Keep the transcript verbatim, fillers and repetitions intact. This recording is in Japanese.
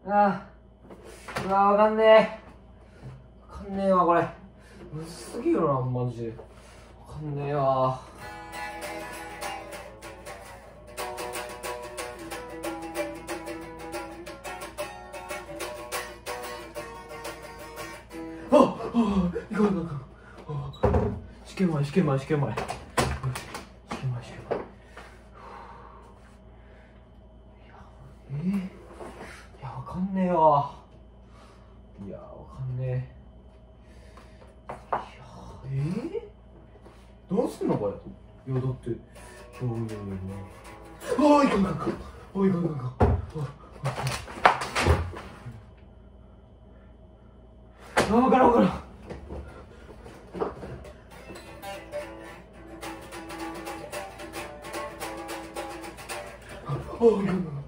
あー、うわー、わかんねえ。わかんねえわ、これ。むずすぎるな、マジで。わかんねえわ。あっ、ああ、いかんいかんいかん。試験前、試験前、試験前。試験前、試験前。えー、いや、わかんねえわ。いや、わかんねえ。いや、えー、どうすんのこれ。いや、だって表面にね。ああ、いかんいかんいかん。ああ、いかんいかんいかん。ああ、わからんわからん。ああ、いかんいかん。